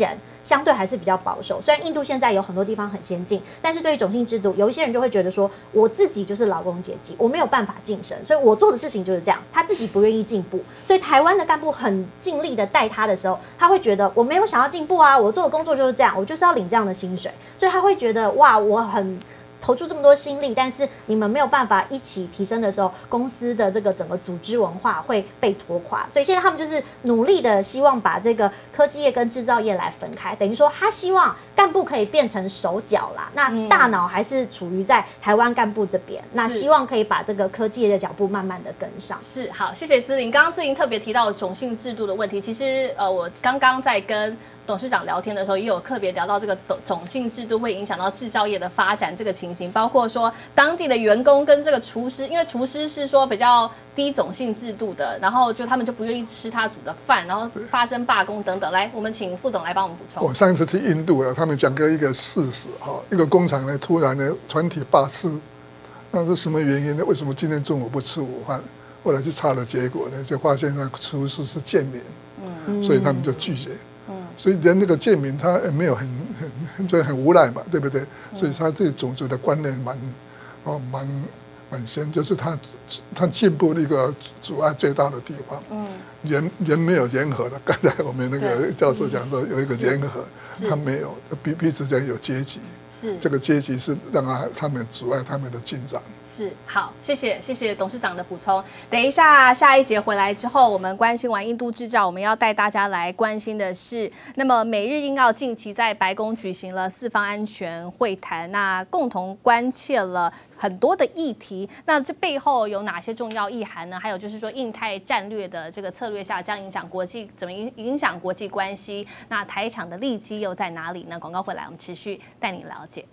相对还是比较保守。虽然印度现在有很多地方很先进，但是对于种姓制度，有一些人就会觉得说，我自己就是劳工阶级，我没有办法晋升，所以我做的事情就是这样，他自己不愿意进步。所以台湾的干部很尽力的带他的时候，他会觉得我没有想要进步啊，我做的工作就是这样，我就是要领这样的薪水，所以他会觉得哇，我很投注这么多心力，但是你们没有办法一起提升的时候，公司的这个整个组织文化会被拖垮。所以现在他们就是努力的希望把这个科技业跟制造业来分开，等于说他希望干部可以变成手脚啦，那大脑还是处于在台湾干部这边，那希望可以把这个科技业的脚步慢慢的跟上。 是，好，谢谢姿玲。刚刚姿玲特别提到种姓制度的问题，其实我刚刚在跟董事长聊天的时候，也有特别聊到这个种姓制度会影响到制造业的发展这个情形，包括说当地的员工跟这个厨师，因为厨师是说比较低种姓制度的，然后他们就不愿意吃他煮的饭，然后发生罢工等等。来，我们请副董来帮我们补充。 我上次去印度了，他们讲过一个事实哈，一个工厂呢突然呢团体罢市，那是什么原因呢？为什么今天中午不吃午饭？后来去查了结果呢，就发现那个厨师是贱民，所以他们就拒绝。所以连那个贱民他也没有很无赖嘛，对不对？所以他对种族的观念蛮先，就是他进步的一个阻碍最大的地方。人没有联合的，刚才我们那个教授讲说有一个联合，他没有，彼此间有阶级。是这个阶级是让他们阻碍他们的进展。 是，好，谢谢董事长的补充。等一下下一节回来之后，我们关心完印度制造，我们要带大家来关心的是，那么美日印澳近期在白宫举行了4方安全会谈，那共同关切了很多的议题。那这背后有哪些重要意涵呢？还有就是说，印太战略的这个策略下，将怎么影响国际关系？那台场的利基又在哪里呢？广告回来，我们持续带你了解。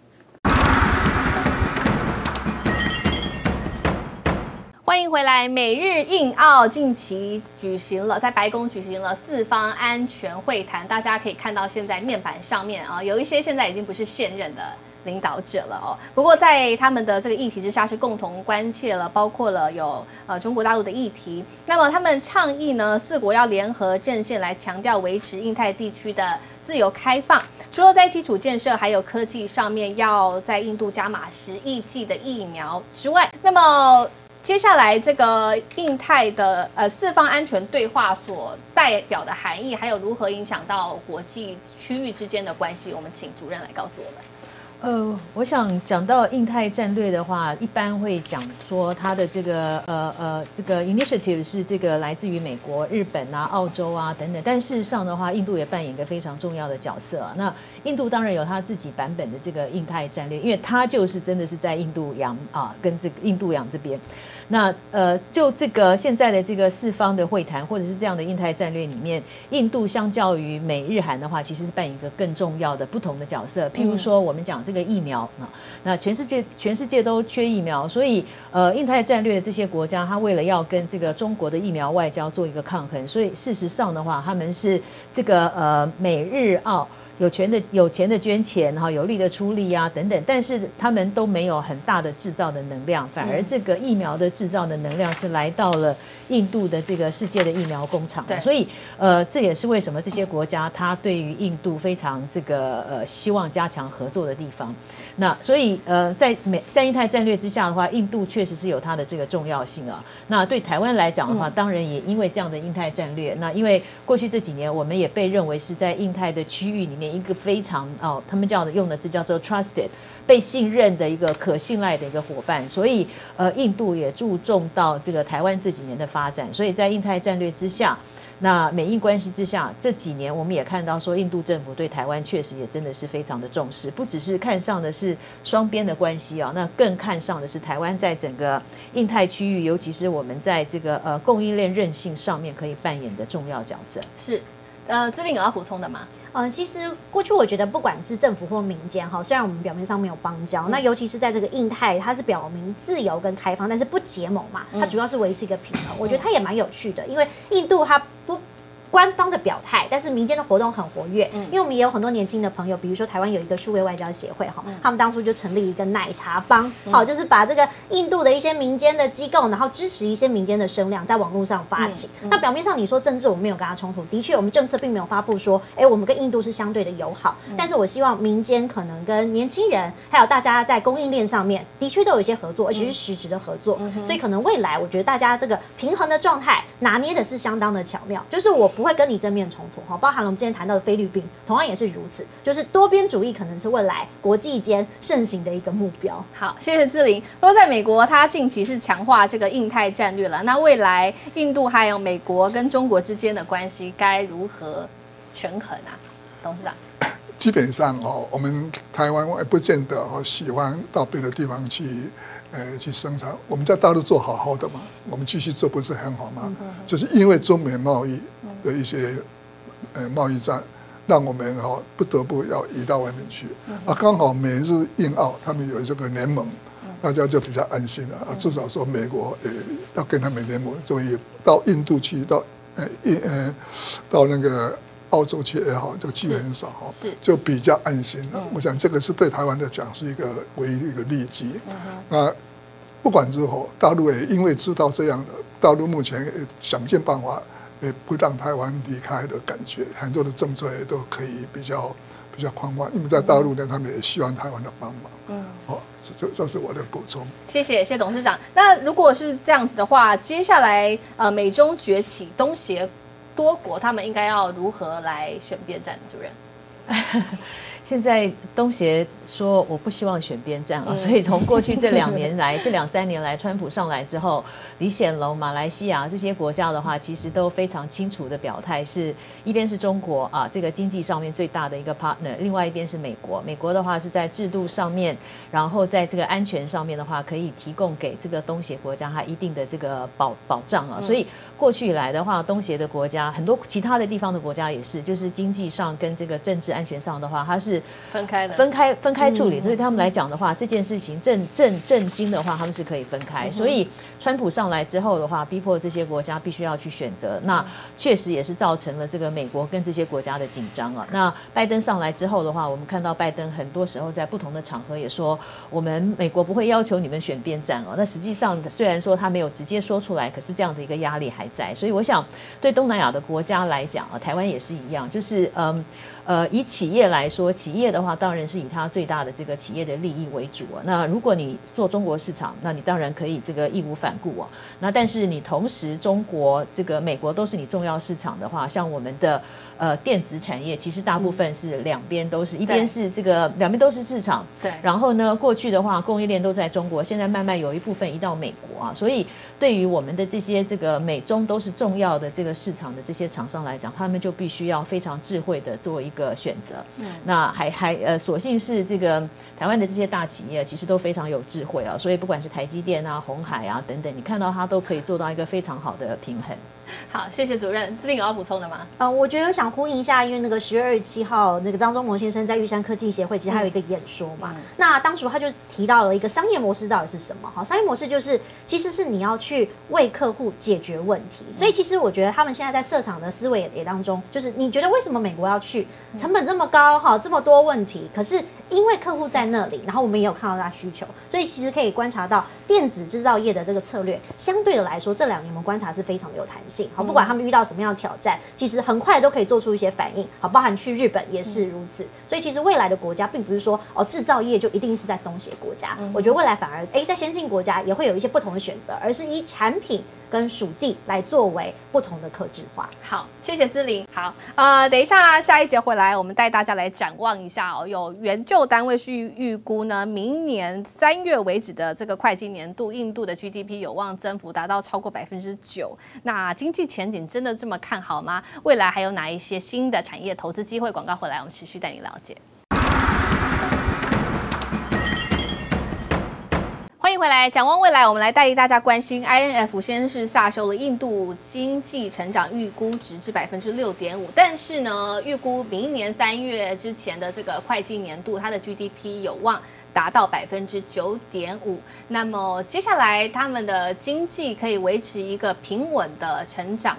欢迎回来。美日印澳近期在白宫举行了4方安全会谈，大家可以看到现在面板上面有一些现在已经不是现任的领导者了哦。不过在他们的这个议题之下，是共同关切了，包括了有中国大陆的议题。那么他们倡议呢，4国要联合阵线来强调维持印太地区的自由开放。除了在基础建设还有科技上面要在印度加码10亿剂的疫苗之外，那么接下来这个印太的4方安全对话所代表的含义，还有如何影响到国际区域之间的关系，我们请主任来告诉我们。 我想讲到印太战略的话，一般会讲说它的这个initiative 是这个来自于美国、日本啊、澳洲啊等等，但事实上的话，印度也扮演一个非常重要的角色啊。那印度当然有它自己版本的这个印太战略，因为它就是真的是在印度洋跟这个印度洋这边。那就这个现在的这个4方的会谈，或者是这样的印太战略里面，印度相较于美日韩的话，其实是扮演一个更重要的不同的角色。譬如说，我们讲这个疫苗那全世界都缺疫苗，所以印太战略的这些国家，它为了要跟这个中国的疫苗外交做一个抗衡，所以事实上的话，他们是这个美日澳。有钱的捐钱哈，有力的出力啊等等，但是他们都没有很大的制造的能量，反而这个疫苗的制造的能量是来到了印度的这个世界的疫苗工厂，所以这也是为什么这些国家它对于印度非常这个希望加强合作的地方。那所以在印太战略之下的话，印度确实是有它的这个重要性啊。那对台湾来讲的话，当然也因为这样的印太战略，那因为过去这几年我们也被认为是在印太的区域里面一个非常他们用的字叫做 trusted， 被信任的一个可信赖的一个伙伴，所以印度也注重到这个台湾这几年的发展，所以在印太战略之下。那美印关系之下，这几年我们也看到说，印度政府对台湾确实也真的是非常的重视，不只是看上的是双边的关系那更看上的是台湾在整个印太区域，尤其是我们在这个供应链韧性上面可以扮演的重要角色。 是，姿玲有要补充的吗？ 其实过去我觉得不管是政府或民间虽然我们表面上没有邦交，那尤其是在这个印太，它是表明自由跟开放，但是不结盟嘛，它主要是维持一个平衡。我觉得它也蛮有趣的，因为印度它官方的表态，但是民间的活动很活跃。因为我们也有很多年轻的朋友，比如说台湾有一个数位外交协会哈，他们当初就成立一个奶茶帮，好，就是把这个印度的一些民间的机构，然后支持一些民间的声量，在网络上发起。那表面上你说政治我们没有跟他冲突，的确我们政策并没有发布说，我们跟印度是相对的友好，但是我希望民间可能跟年轻人，还有大家在供应链上面，的确都有一些合作，而且是实质的合作。所以可能未来我觉得大家这个平衡的状态拿捏的是相当的巧妙，就是我不会跟你正面冲突哈，包含了我们之前谈到的菲律宾，同样也是如此，就是多边主义可能是未来国际间盛行的一个目标。 好，谢谢志玲。不过在美国，它近期是强化这个印太战略了，那未来印度还有美国跟中国之间的关系该如何权衡啊？董事长。 基本上我们台湾也不见得喜欢到别的地方去生产。我们在大陆做好好的嘛，我们继续做不是很好吗？就是因为中美贸易的一些贸易战，让我们不得不要移到外面去。刚好美日印澳他们有这个联盟，大家就比较安心了。至少说美国要跟他们联盟，所以到印度去，到那个澳洲去也好，这个机会很少就比较安心了。我想这个是对台湾来讲是一个唯一一个利基。那不管如何，大陆也因为知道这样的，大陆目前想尽办法不让台湾离开的感觉，很多的政策也都可以比较宽泛。因为在大陆呢，他们也希望台湾的帮忙。这是我的补充。谢谢董事长。那如果是这样子的话，接下来美中崛起，东协多国他们应该要如何来选边站？主任， 现在东协说我不希望选边站所以从过去这2年来，这2、3年来，川普上来之后，李显龙、马来西亚这些国家的话，其实都非常清楚的表态，是一边是中国这个经济上面最大的一个 partner， 另外一边是美国。美国的话是在制度上面，然后在这个安全上面的话，可以提供给这个东协国家它一定的这个保障所以过去以来的话，东协的国家很多其他的地方的国家也是，就是经济上跟这个政治安全上的话，它是分开处理，所以他们来讲的话，这件事情政经的话，他们是可以分开。所以川普上来之后的话，逼迫这些国家必须要去选择，那确实也是造成了这个美国跟这些国家的紧张那拜登上来之后的话，我们看到拜登很多时候在不同的场合也说，我们美国不会要求你们选边站那实际上虽然说他没有直接说出来，可是这样的一个压力还在。所以我想，对东南亚的国家来讲台湾也是一样，就是以企业来说，企业的话当然是以它最大的这个企业的利益为主那如果你做中国市场，那你当然可以这个义无反顾那但是你同时中国这个美国都是你重要市场的话，像我们的电子产业，其实大部分是两边都是，一边是这个两边都是市场， 对。 然后呢，过去的话供应链都在中国，现在慢慢有一部分移到美国所以对于我们的这些这个美中都是重要的这个市场的这些厂商来讲，他们就必须要非常智慧的做一个选择。那所幸是这个台湾的这些大企业其实都非常有智慧所以不管是台积电鸿海等等，你看到它都可以做到一个非常好的平衡。 好，谢谢主任。志玲有要补充的吗？ 我觉得想呼应一下，因为那个10月27号，那个张忠谋先生在玉山科技协会其实还有一个演说嘛。那当初他就提到了一个商业模式到底是什么？商业模式就是其实是你要去为客户解决问题。所以其实我觉得他们现在在设厂的思维也当中，就是你觉得为什么美国要去，成本这么高这么多问题，可是因为客户在那里，然后我们也有看到他需求，所以其实可以观察到电子制造业的这个策略，相对的来说，这2年我们观察是非常的有弹性。不管他们遇到什么样的挑战，其实很快都可以做出一些反应。包含去日本也是如此。所以其实未来的国家并不是说制造业就一定是在东协国家，我觉得未来反而在先进国家也会有一些不同的选择，而是以产品跟属地来作为不同的客制化。 好，谢谢志玲。好，等一下下一节回来，我们带大家来展望一下有研究单位是预估呢，明年3月为止的这个会计年度，印度的 GDP 有望增幅达到超过9%。那经济前景真的这么看好吗？未来还有哪一些新的产业投资机会？广告回来，我们持续带你了解。欢迎回来，展望未来，我们来带领大家关心 INF 先是下修了印度经济成长预估值至6.5%，但是呢，预估明年3月之前的这个会计年度，它的 GDP 有望达到9.5%。那么接下来他们的经济可以维持一个平稳的成长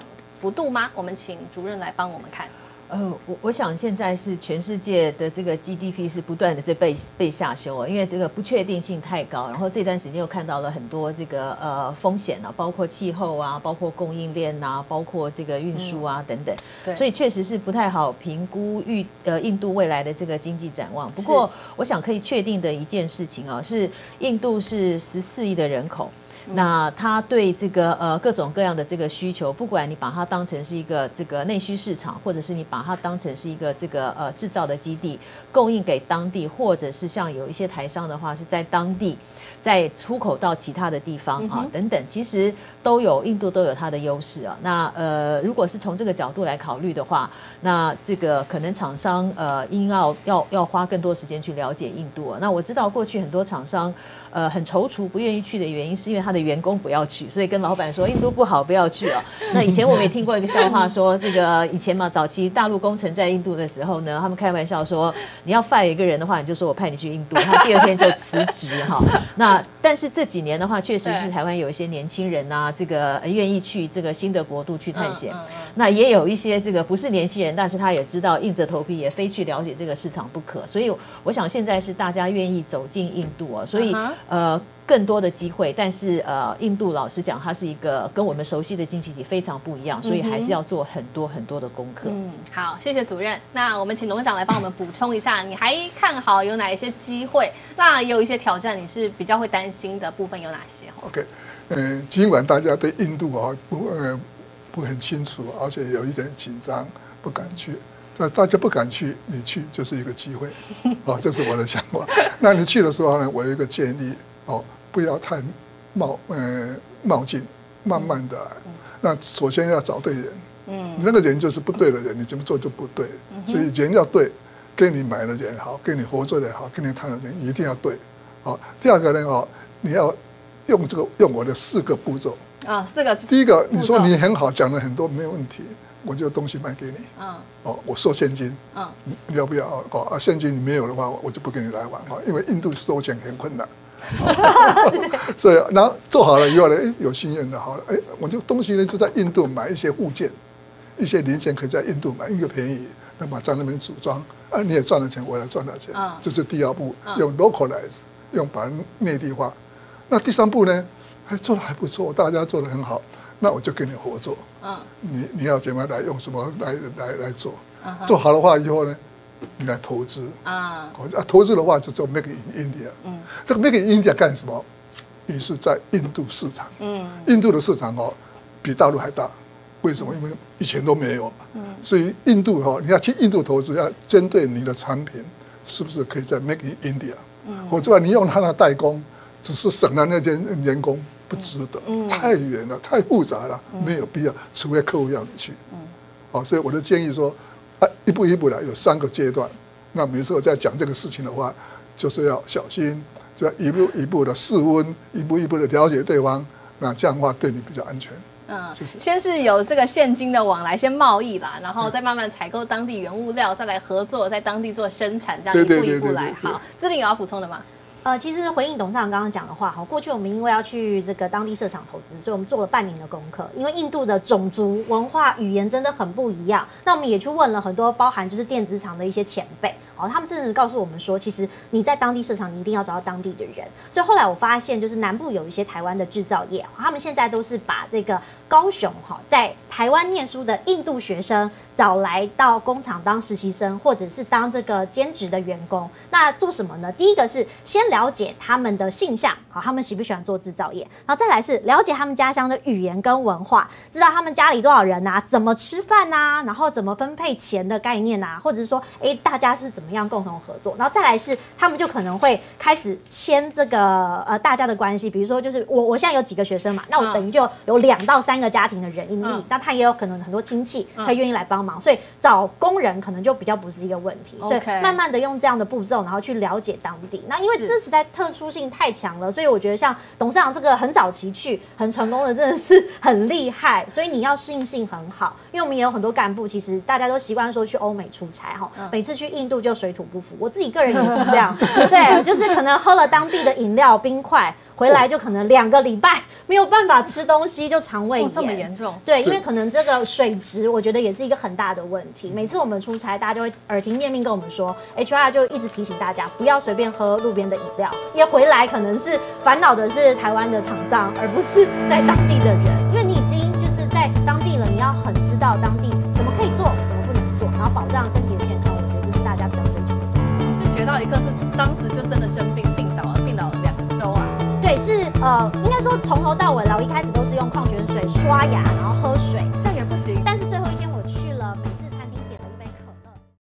幅度吗？我们请主任来帮我们看。 我想现在是全世界的这个 GDP 是不断的在被下修因为这个不确定性太高，然后这段时间又看到了很多这个风险包括气候啊，包括供应链啊，包括这个运输啊等等，所以确实是不太好评估印度未来的这个经济展望。不过我想可以确定的一件事情是印度是14亿的人口。那他对这个各种各样的这个需求，不管你把它当成是一个这个内需市场，或者是你把它当成是一个这个制造的基地，供应给当地，或者是像有一些台商的话是在当地再出口到其他的地方等等，其实印度都有它的优势那如果是从这个角度来考虑的话，那这个可能厂商应要花更多时间去了解印度那我知道过去很多厂商很踌躇不愿意去的原因，是因为他的员工不要去，所以跟老板说印度不好，不要去那以前我们也听过一个笑话说，这个以前嘛，早期大陆工程在印度的时候呢，他们开玩笑说，你要 fire 一个人的话，你就说我派你去印度，他第2天就辞职那但是这几年的话，确实是台湾有一些年轻人这个愿意去这个新的国度去探险那也有一些这个不是年轻人，但是他也知道硬着头皮也非去了解这个市场不可，所以我想现在是大家愿意走进印度所以更多的机会，但是印度老实讲，它是一个跟我们熟悉的经济体非常不一样，所以还是要做很多很多的功课。 好，谢谢主任。那我们请董事长来帮我们补充一下，你还看好有哪一些机会？那也有一些挑战，你是比较会担心的部分有哪些 ？OK， 尽管大家对印度不很清楚，而且有一点紧张，不敢去。那大家不敢去，你去就是一个机会，这是我的想法。那你去的时候呢，我有一个建议，不要太冒进，慢慢的。那首先要找对人，你那个人就是不对的人，你怎么做就不对。所以人要对，跟你买的人也好，跟你合作的也好，跟你谈的人一定要对。第二个呢，你要用我的4个步骤。 4个。 第一个，你说你很好，讲了很多没有问题。我就东西卖给你，我收现金，你要不要？现金你没有的话，我就不跟你来往因为印度收钱很困难，所以然后做好了以后呢，有心愿的好了，我就东西呢就在印度买一些物件，一些零件可以在印度买，因为便宜，那么在那边组装，你也赚了钱，我也赚了钱，这是第2步，用 localize， 用把它内地化。那第3步呢，做得还不错，大家做得很好。那我就跟你合作，你要怎么来用什么来做，做好的话以后呢，你来投资投资的话就做 Make in India，这个 Make in India 干什么？你是在印度市场，印度的市场比大陆还大，为什么？因为以前都没有所以印度你要去印度投资，要针对你的产品是不是可以在 Make in India，或者你用它的代工，只是省了那些员工。不值得，太远了，太复杂了，没有必要，除非客户要你去。所以我的建议说，一步一步来，有3个阶段。那每次我在讲这个事情的话，就是要小心，就要一步一步的试温，一步一步的了解对方，那这样的话对你比较安全。 先是有这个现金的往来，先贸易啦，然后再慢慢采购当地原物料，再来合作，在当地做生产，这样一步一步来。好，芝绫有要补充的吗？ 其实回应董事长刚刚讲的话，过去我们因为要去这个当地设厂投资，所以我们做了半年的功课。因为印度的种族、文化、语言真的很不一样，那我们也去问了很多包含就是电子厂的一些前辈，他们甚至告诉我们说，其实你在当地设厂，你一定要找到当地的人。所以后来我发现，就是南部有一些台湾的制造业，他们现在都是把这个高雄在台湾念书的印度学生找来到工厂当实习生，或者是当这个兼职的员工。那做什么呢？第一个是先了解他们的性向，他们喜不喜欢做制造业，然后再来是了解他们家乡的语言跟文化，知道他们家里多少人怎么吃饭然后怎么分配钱的概念或者是说大家是怎么样共同合作，然后再来是他们就可能会开始牵这个大家的关系，比如说就是我现在有几个学生嘛，那我等于就有2到3个家庭的人力，那他也有可能很多亲戚他愿意来帮忙，所以找工人可能就比较不是一个问题，所以慢慢的用这样的步骤，然后去了解当地。那因为这实在特殊性太强了，所以我觉得像董事长这个很早期去很成功的，真的是很厉害。所以你要适应性很好，因为我们也有很多干部，其实大家都习惯说去欧美出差每次去印度就水土不服。我自己个人也是这样，对，就是可能喝了当地的饮料冰块， 回来就可能2个礼拜没有办法吃东西，就肠胃炎。 这么严重？ 对，因为可能这个水质，我觉得也是一个很大的问题。每次我们出差，大家就会耳提面命跟我们说 ，HR 就一直提醒大家不要随便喝路边的饮料，因为回来可能是烦恼的是台湾的厂商，而不是在当地的人。因为你已经就是在当地了，你要很知道当地什么可以做，什么不能做，然后保障身体的健康。我觉得这是大家比较追求的。 你是学到一课，是当时就真的生病病倒了2个周啊？ 对，是应该说从头到尾，我一开始都是用矿泉水刷牙，然后喝